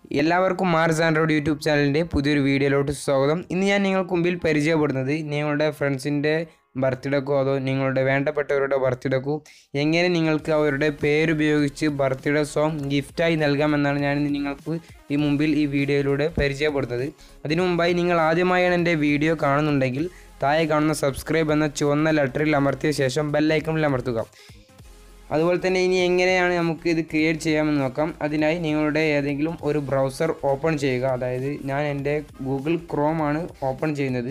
എല്ലാവർക്കും Mars Android YouTube ചാനലിൻ്റെ പുതിയൊരു വീഡിയോയിലോട്ട് സ്വാഗതം. ഇന്ന് ഞാൻ നിങ്ങൾക്ക് മുമ്പിൽ പരിചയപ്പെടുന്നത് നിങ്ങളുടെ ഫ്രണ്ട്സിൻ്റെ ബർത്ത്ഡേക്കോ അതോ നിങ്ങളുടെ വേണ്ടപ്പെട്ടവരുടെ ബർത്ത്ഡേക്കോ എങ്ങനെ നിങ്ങൾക്ക് അവരുടെ പേരുപയോഗിച്ച് ബർത്ത്ഡേ സോങ് ഗിഫ്റ്റായി നൽകാമെന്നാണ് ഞാൻ നിങ്ങൾക്ക് മുമ്പിൽ ഈ വീഡിയോയിലൂടെ പരിചയപ്പെടുന്നത്. അതിനു മുമ്പായി നിങ്ങൾ ആദ്യമായാണ് എൻ്റെ വീഡിയോ കാണുന്നുണ്ടെങ്കിൽ താഴെ കാണുന്ന സബ്സ്ക്രൈബ് എന്ന ചുവന്ന ലെറ്ററിൽ അമർത്തിയ ശേഷം ബെല്ലൈക്കണിൽ അമർത്തുക. അതുപോലെ തന്നെ ഇനി എങ്ങനെയാണ് നമുക്ക് ഇത് ക്രിയേറ്റ് ചെയ്യാമെന്ന് നോക്കാം. അതിനായി നിങ്ങളുടെ ഏതെങ്കിലും ഒരു ബ്രൗസർ ഓപ്പൺ ചെയ്യുക. അതായത് ഞാൻ എൻ്റെ ഗൂഗിൾ ക്രോം ആണ് ഓപ്പൺ ചെയ്യുന്നത്.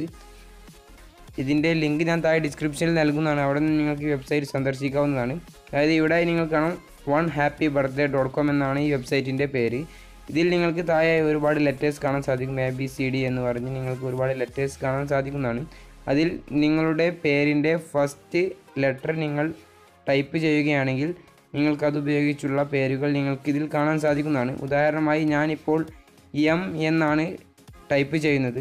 ഇതിൻ്റെ ലിങ്ക് ഞാൻ താഴെ ഡിസ്ക്രിപ്ഷനിൽ നൽകുന്നതാണ്. അവിടെ നിന്ന് നിങ്ങൾക്ക് ഈ വെബ്സൈറ്റ് സന്ദർശിക്കാവുന്നതാണ്. അതായത് ഇവിടെ നിങ്ങൾ കാണാം onehappybirthday.com എന്നാണ് ഈ വെബ്സൈറ്റിൻ്റെ പേര്. ഇതിൽ നിങ്ങൾക്ക് താഴെ ഒരുപാട് ലെറ്റേഴ്സ് കാണാൻ സാധിക്കും. ABCD എന്ന് പറഞ്ഞ് നിങ്ങൾക്ക് ഒരുപാട് ലെറ്റേഴ്സ് കാണാൻ സാധിക്കുന്നതാണ്. അതിൽ നിങ്ങളുടെ പേരിൻ്റെ ഫസ്റ്റ് ലെറ്റർ നിങ്ങൾ ടൈപ്പ് ചെയ്യുകയാണെങ്കിൽ നിങ്ങൾക്കത് ഉപയോഗിച്ചുള്ള പേരുകൾ നിങ്ങൾക്കിതിൽ കാണാൻ സാധിക്കുന്നതാണ്. ഉദാഹരണമായി ഞാനിപ്പോൾ M എന്നാണ് ടൈപ്പ് ചെയ്യുന്നത്.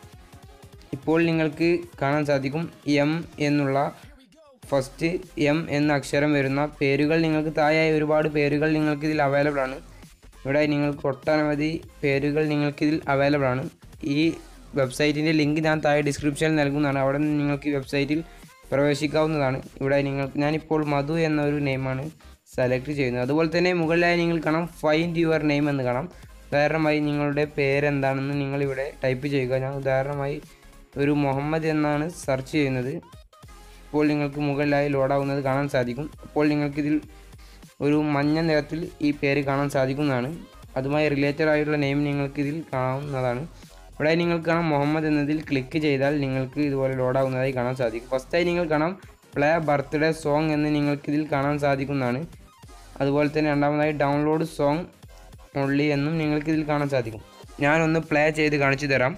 ഇപ്പോൾ നിങ്ങൾക്ക് കാണാൻ സാധിക്കും M എന്നുള്ള ഫസ്റ്റ് M എന്ന അക്ഷരം വരുന്ന പേരുകൾ നിങ്ങൾക്ക് താഴെ ഒരുപാട് പേരുകൾ നിങ്ങൾക്കിതിൽ അവൈലബിൾ ആണ്. ഇവിടെ നിങ്ങൾക്ക് ഒട്ടനവധി പേരുകൾ നിങ്ങൾക്കിതിൽ അവൈലബിൾ ആണ്. ഈ വെബ്സൈറ്റിൻ്റെ ലിങ്ക് ഞാൻ താഴെ ഡിസ്ക്രിപ്ഷനിൽ നൽകുന്നതാണ്. അവിടെ നിന്ന് നിങ്ങൾക്ക് ഈ വെബ്സൈറ്റിൽ പ്രവേശിക്കാവുന്നതാണ്. ഇവിടെ ഞാനിപ്പോൾ മധു എന്നൊരു നെയിമാണ് സെലക്ട് ചെയ്യുന്നത്. അതുപോലെ തന്നെ മുകളിലായി നിങ്ങൾ കാണാം ഫൈൻഡ് യുവർ നെയിം എന്ന് കാണാം. ഉദാഹരണമായി നിങ്ങളുടെ പേരെന്താണെന്ന് നിങ്ങളിവിടെ ടൈപ്പ് ചെയ്യുക. ഞാൻ ഉദാഹരണമായി ഒരു മുഹമ്മദ് എന്നാണ് സെർച്ച് ചെയ്യുന്നത്. ഇപ്പോൾ നിങ്ങൾക്ക് മുകളിലായി ലോഡാവുന്നത് കാണാൻ സാധിക്കും. അപ്പോൾ നിങ്ങൾക്കിതിൽ ഒരു മഞ്ഞ നിറത്തിൽ ഈ പേര് കാണാൻ സാധിക്കുന്നതാണ്. അതുമായി റിലേറ്റഡ് ആയിട്ടുള്ള നെയിം നിങ്ങൾക്കിതിൽ കാണാവുന്നതാണ്. ഇവിടെ നിങ്ങൾക്ക് കാണാം മുഹമ്മദ് എന്നതിൽ ക്ലിക്ക് ചെയ്താൽ നിങ്ങൾക്ക് ഇതുപോലെ ലോഡാവുന്നതായി കാണാൻ സാധിക്കും. ഫസ്റ്റായി നിങ്ങൾ കാണാം പ്ലേ ബർത്ത്ഡേ സോങ് എന്ന് നിങ്ങൾക്കിതിൽ കാണാൻ സാധിക്കുന്നതാണ്. അതുപോലെ തന്നെ രണ്ടാമതായി ഡൗൺലോഡ് സോങ് ഓൺലി എന്നും നിങ്ങൾക്കിതിൽ കാണാൻ സാധിക്കും. ഞാനൊന്ന് പ്ലേ ചെയ്ത് കാണിച്ചു തരാം.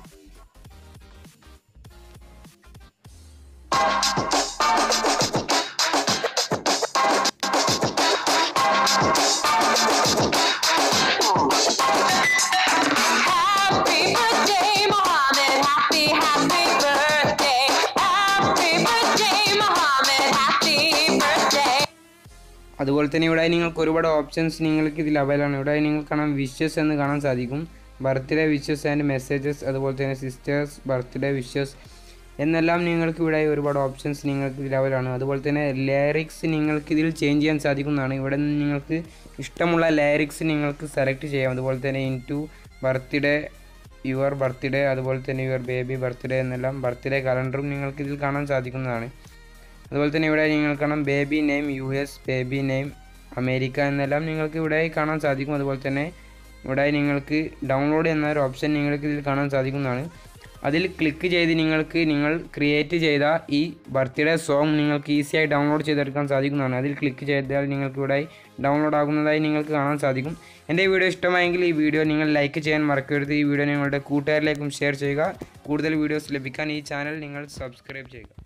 അതുപോലെ തന്നെ ഇവിടെ നിങ്ങൾക്ക് ഒരുപാട് ഓപ്ഷൻസ് നിങ്ങൾക്ക് ഇതിൽ അവൈലബിൾ ആണ്. ഇവിടെ നിങ്ങൾക്ക് കാണാം വിഷസ് എന്ന് കാണാൻ സാധിക്കും. ബർത്ത്ഡേ വിഷസ് ആൻഡ് മെസ്സേജസ്, അതുപോലെ തന്നെ സിസ്റ്റേഴ്സ് ബർത്ത്ഡേ വിഷസ് എന്നെല്ലാം നിങ്ങൾക്ക് ഇവിടെ ഒരുപാട് ഓപ്ഷൻസ് നിങ്ങൾക്ക് ഇതിൽ അവൈലബിൾ ആണ്. അതുപോലെ തന്നെ ലിറിക്സ് നിങ്ങൾക്ക് ഇതിൽ ചേഞ്ച് ചെയ്യാൻ സാധിക്കുന്നതാണ്. ഇവിടെ നിന്ന് നിങ്ങൾക്ക് ഇഷ്ടമുള്ള ലിറിക്സ് നിങ്ങൾക്ക് സെലക്ട് ചെയ്യാം. അതുപോലെ തന്നെ ഇൻടു ബർത്ത്ഡേ, യുവർ ബർത്ത്ഡേ, അതുപോലെ തന്നെ യുവർ ബേബി ബർത്ത്ഡേ എന്നെല്ലാം ബർത്ത്ഡേ കലണ്ടറും നിങ്ങൾക്ക് ഇതിൽ കാണാൻ സാധിക്കുന്നതാണ്. അതുപോലെ തന്നെ ഇവിടെ നിങ്ങൾ കാണാം baby name US, baby name America എന്നെല്ലാം നിങ്ങൾക്ക് ഇവിടെ കാണാൻ സാധിക്കും. അതുപോലെ തന്നെ ഇവിടെ നിങ്ങൾക്ക് ഡൗൺലോഡ് എന്നൊരു ഓപ്ഷൻ നിങ്ങൾക്ക് ഇതിൽ കാണാൻ സാധിക്കുന്നതാണ്. അതിൽ ക്ലിക്ക് ചെയ്ത് നിങ്ങൾ ക്രിയേറ്റ് ചെയ്ത ഈ ബർത്ത്ഡേ സോങ് നിങ്ങൾക്ക് ഈസിയായി ഡൗൺലോഡ് ചെയ്തെടുക്കാൻ സാധിക്കുന്നതാണ്. അതിൽ ക്ലിക്ക് ചെയ്താൽ നിങ്ങൾക്ക് ഇവിടെ ഡൗൺലോഡ് ആകുന്നതായി നിങ്ങൾക്ക് കാണാൻ സാധിക്കും. എൻ്റെ വീഡിയോ ഇഷ്ടമായെങ്കിൽ ഈ വീഡിയോ നിങ്ങൾ ലൈക്ക് ചെയ്യാൻ മറക്കരുത്. ഈ വീഡിയോ നിങ്ങളുടെ കൂട്ടുകാരിലേക്കും ഷെയർ ചെയ്യുക. കൂടുതൽ വീഡിയോസ് ലഭിക്കാൻ ഈ ചാനൽ നിങ്ങൾ സബ്സ്ക്രൈബ് ചെയ്യുക.